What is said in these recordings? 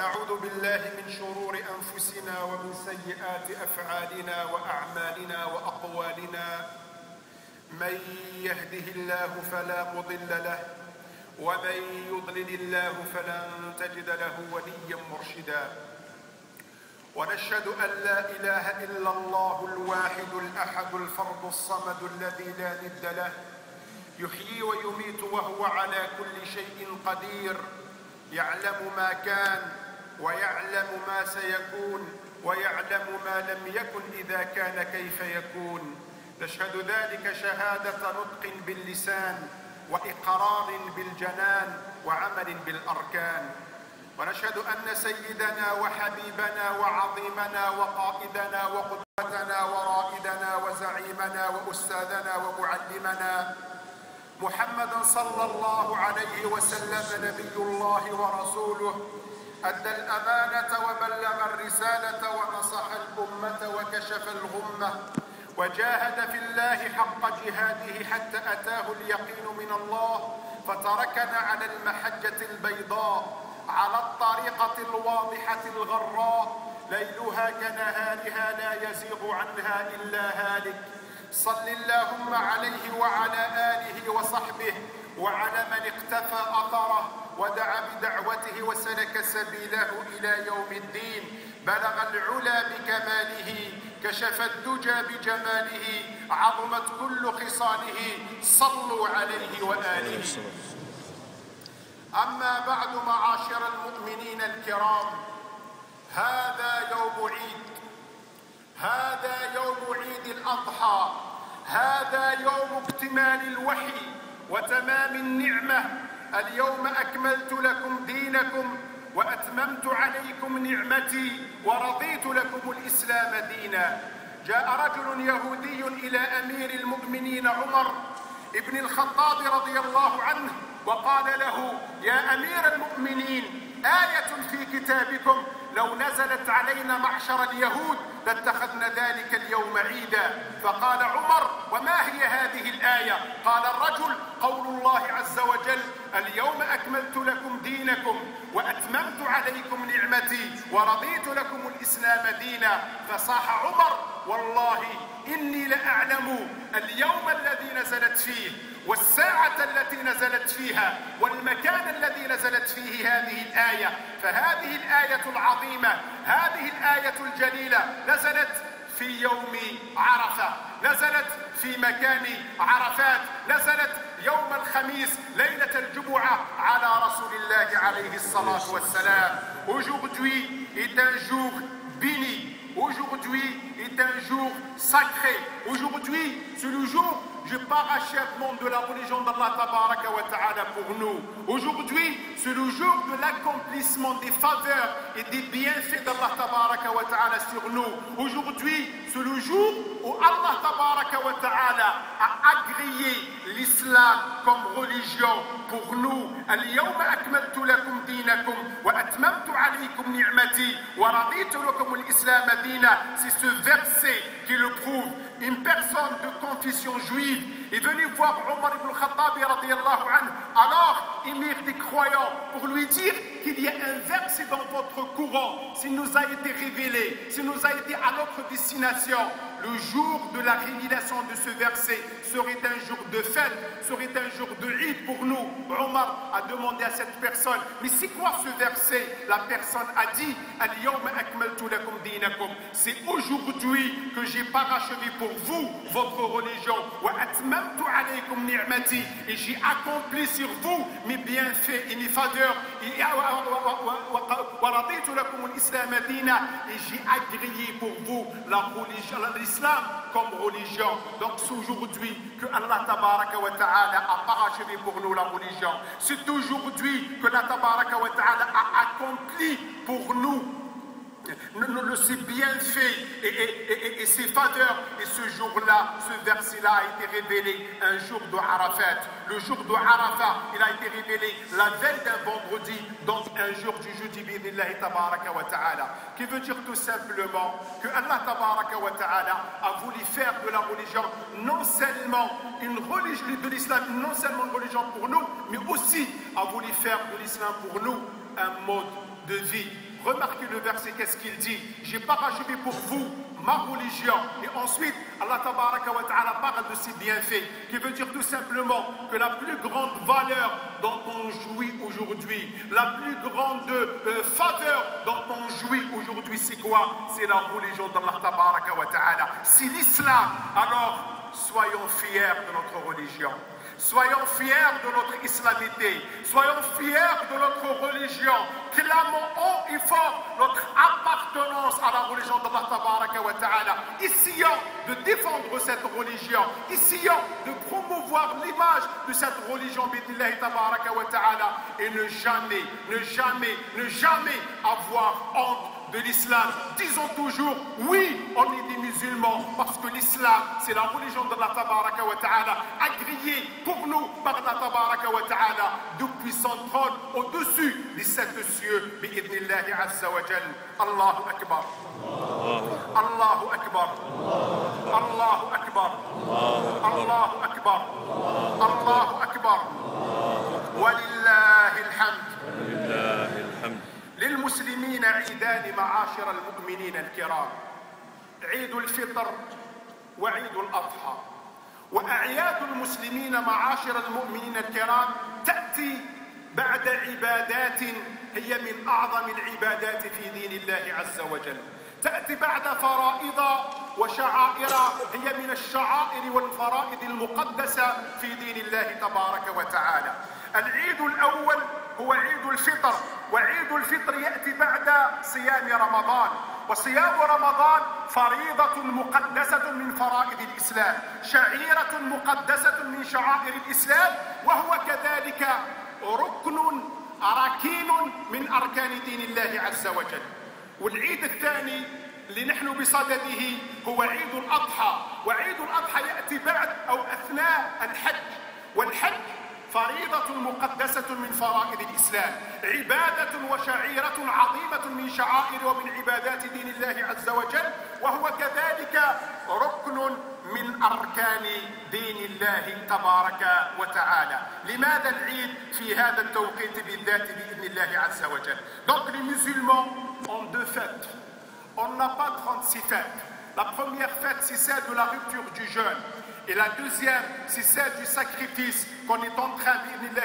ونعوذ بالله من شرور أنفسنا ومن سيئات أفعالنا وأعمالنا وأقوالنا. من يهده الله فلا مضل له ومن يضلل الله فلن تجد له وليا مرشدا. ونشهد أن لا إله إلا الله الواحد الأحد الفرد الصمد الذي لا ند له، يحيي ويميت وهو على كل شيء قدير، يعلم ما كان ويعلم ما سيكون ويعلم ما لم يكن إذا كان كيف يكون. نشهد ذلك شهادة نطق باللسان وإقرار بالجنان وعمل بالأركان. ونشهد أن سيدنا وحبيبنا وعظيمنا وقائدنا وقدوتنا ورائدنا وزعيمنا وأستاذنا ومعلمنا محمدا صلى الله عليه وسلم نبي الله ورسوله، أدى الأمانة وبلغ الرسالة ونصح الأمة وكشف الغمة، وجاهد في الله حق جهاده حتى أتاه اليقين من الله، فتركنا على المحجة البيضاء على الطريقة الواضحة الغراء، ليلها كنهارها لا يزيغ عنها إلا هالك. صل اللهم عليه وعلى آله وصحبه وعلى من اقتفى أثره ودعا بدعوته وسلك سبيله إلى يوم الدين. بلغ العلا بكماله، كشف الدجى بجماله، عظمت كل خصاله، صلوا عليه وآله. أما بعد، معاشر المؤمنين الكرام، هذا يوم عيد، هذا يوم عيد الأضحى، هذا يوم اكتمال الوحي وتمام النعمة. اليوم أكملت لكم دينكم وأتممت عليكم نعمتي ورضيت لكم الإسلام دينا. جاء رجل يهودي إلى أمير المؤمنين عمر ابن الخطاب رضي الله عنه وقال له: يا أمير المؤمنين، آية في كتابكم لو نزلت علينا معشر اليهود لاتخذنا ذلك اليوم عيدا. فقال عمر: وما هي هذه الآية؟ قال الرجل: قول الله عز وجل: اليوم أكملت لكم دينكم وأتممت عليكم نعمتي ورضيت لكم الإسلام دينا. فصاح عمر: والله إني لأعلم اليوم الذي نزلت فيه والساعة التي نزلت فيها والمكان الذي نزلت فيه هذه الآية. فهذه الآية العظيمة، هذه الآية الجليلة نزلت في يوم عرفة، نزلت في مكان عرفات، نزلت يوم الخميس ليلة الجمعة على رسول الله عليه الصلاة والسلام. Aujourd'hui est un jour béni. Aujourd'hui est un jour sacré. Aujourd'hui, c'est le jour du parachèvement de la religion d'Allah Tabaraka wa Ta'ala pour nous. Aujourd'hui, c'est le jour de l'accomplissement des faveurs et des bienfaits d'Allah Tabaraka wa Ta'ala sur nous. Aujourd'hui, c'est le jour où Allah Tabaraka wa Ta'ala a agréé l'islam comme religion pour nous. اليوم أكملت لكم دينكم وأتممت عليكم نعمتي ورضيت لكم الإسلام دينا. C'est ce verset qui le prouve. Une personne de confession juive est venue voir Omar ibn Khattab radiyallahu anhu, alors émir des croyants, pour lui dire qu'il y a un verset dans votre Coran, s'il nous a été révélé, s'il nous a été à notre destination. Le jour de la révélation de ce verset serait un jour de fête, serait un jour de Eid pour nous. Omar a demandé à cette personne: mais c'est quoi ce verset? La personne a dit: Al-yawma akmaltu lakum dinakum. C'est aujourd'hui que j'ai parachevé pour vous votre religion. Wa atmamtu alaykum ni'mati. Et j'ai accompli sur vous mes bienfaits et mes faveurs. Wa raditu lakum al-islam dina. Et j'ai agréé pour vous la religion, l'islam comme religion. Donc c'est aujourd'hui que Allah Tabaraka wa Ta'ala a parachevé pour nous la religion. C'est aujourd'hui que Allah Tabaraka wa Ta'ala a accompli pour nous ses bienfaits et ses faveurs. Et ce jour-là, ce verset-là a été révélé un jour de Arafat. Le jour de Arafat, il a été révélé la veille d'un vendredi, donc un jour du jeudi bi'idhnillahi tabaraka wa ta'ala. Qui veut dire tout simplement que Allah tabaraka wa ta'ala a voulu faire de la religion non seulement une religion de l'islam, non seulement une religion pour nous, mais aussi a voulu faire de l'islam pour nous un mode de vie. Remarquez le verset, qu'est-ce qu'il dit? J'ai parachevé pour vous ma religion. Et ensuite, Allah Tabaraka wa Ta'ala parle de ses bienfaits, qui veut dire tout simplement que la plus grande valeur dont on jouit aujourd'hui, la plus grande faveur dont on jouit aujourd'hui, c'est quoi? C'est la religion d'Allah Tabaraka wa Ta'ala. C'est l'islam. Alors, soyons fiers de notre religion. Soyons fiers de notre islamité. Soyons fiers de notre religion. Clamons haut et fort notre appartenance à la religion d'Allah Tabaraka wa Ta'ala. Essayons de défendre cette religion. Essayons de promouvoir l'image de cette religion Bidnillahi Tabaraka wa Ta'ala. Et ne jamais avoir honte de l'islam. Disons toujours, oui, on est des musulmans, parce que l'islam, c'est la religion d'Allah Tabaraka wa Ta'ala, agréée pour nous par Allah Tabaraka wa Ta'ala, depuis son trône, au-dessus des 7 cieux, bi'idnillahi azza wa jal. Allahu Akbar. Allahu Akbar. Allahu Akbar. Allahu Akbar. Allahu Akbar. Walillahi alhamd. للمسلمين عيدان معاشر المؤمنين الكرام، عيد الفطر وعيد الأضحى. وأعياد المسلمين معاشر المؤمنين الكرام تأتي بعد عبادات هي من أعظم العبادات في دين الله عز وجل. تأتي بعد فرائض وشعائر هي من الشعائر والفرائض المقدسة في دين الله تبارك وتعالى. العيد الأول هو عيد الفطر، وعيد الفطر يأتي بعد صيام رمضان. وصيام رمضان فريضة مقدسة من فرائض الإسلام، شعيرة مقدسة من شعائر الإسلام، وهو كذلك ركين من أركان دين الله عز وجل. والعيد الثاني اللي نحن بصدده هو عيد الأضحى، وعيد الأضحى يأتي بعد أو أثناء الحج. والحج فريضة مقدسة من فرائض الإسلام، عبادة وشعيرة عظيمة من شعائر ومن عبادات دين الله عز وجل، وهو كذلك ركن من أركان دين الله تبارك وتعالى. لماذا العيد في هذا التوقيت بالذات بإذن الله عز وجل؟ Donc les musulmans ont 2 fêtes. On n'a pas 36 fêtes. La première fête, c'est celle de la rupture du jeûne. Et la deuxième, c'est celle du sacrifice qu'on est en train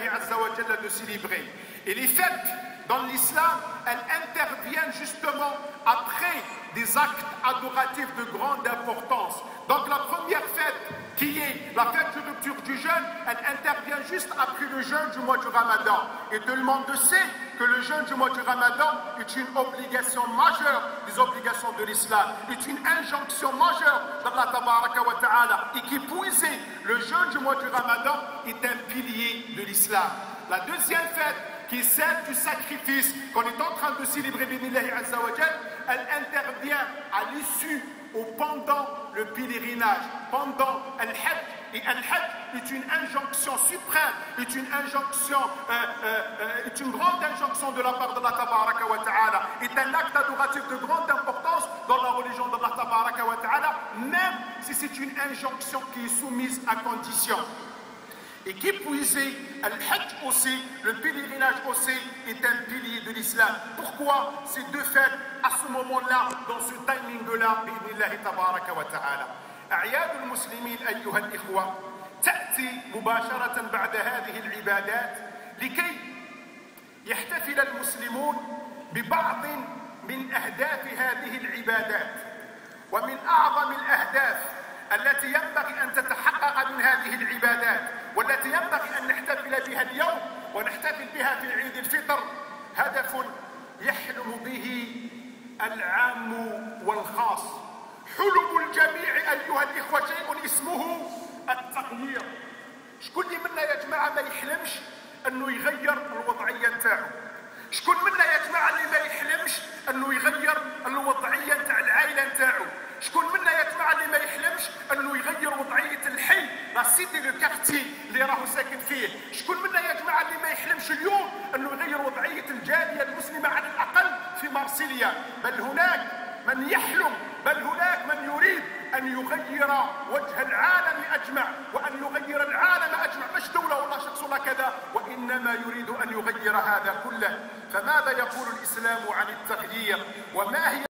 de célébrer. Et les fêtes dans l'islam, elles interviennent justement après des actes adoratifs de grande importance. Donc la première fête, qui est la fête de rupture du jeûne, elle intervient juste après le jeûne du mois du Ramadan. Et tout le monde sait que le jeûne du mois du Ramadan est une obligation majeure des obligations de l'islam, est une injonction majeure d'Allah Tabaraka wa Ta'ala, et qui puiser le jeûne du mois du Ramadan est un pilier de l'islam. La deuxième fête, qui est celle du sacrifice qu'on est en train de célébrer bi'idhnillahi azza wa jal, elle intervient à l'issue ou pendant le pèlerinage, pendant Al-Hajj. Et Al-Hajj est une injonction suprême, est une injonction, est une grande injonction de la part d'Allah Tabaraka wa Ta'ala, est un acte adoratif de grande importance dans la religion d'Allah Tabaraka wa Ta'ala, même si c'est une injonction qui est soumise à condition. Et qui puisait, Al-Hajj aussi, le pèlerinage aussi, est un pilier de l'islam. Pourquoi ces 2 fêtes, à ce moment-là, dans ce timing-là, bi'idhnillahi tabaraka wa ta'ala? أعياد المسلمين أيها الإخوة تأتي مباشرة بعد هذه العبادات لكي يحتفل المسلمون ببعض من أهداف هذه العبادات. ومن أعظم الأهداف التي ينبغي أن تتحقق من هذه العبادات والتي ينبغي أن نحتفل بها اليوم ونحتفل بها في عيد الفطر هدف يحلم به العام والخاص. حلم الجميع أيها الإخوة شيء اسمه التغيير. شكون منا يا جماعة ما يحلمش أنه يغير الوضعية نتاعو؟ شكون منا يا جماعة اللي ما يحلمش أنه يغير الوضعية نتاع العائلة نتاعو؟ شكون منا يا جماعة اللي ما يحلمش أنه يغير وضعية الحي لا سيتي دو كارتي اللي راهو ساكن فيه؟ شكون منا يا جماعة اللي ما يحلمش اليوم أنه يغير وضعية الجالية المسلمة على الأقل في مارسيليا؟ بل هناك من يحلم، بل هناك من يريد أن يغير وجه العالم أجمع، وأن يغير العالم أجمع، مش دولة ولا شخص ولا كذا، وإن وإنما يريد أن يغير هذا كله. فماذا يقول الإسلام عن التغيير؟ وما هي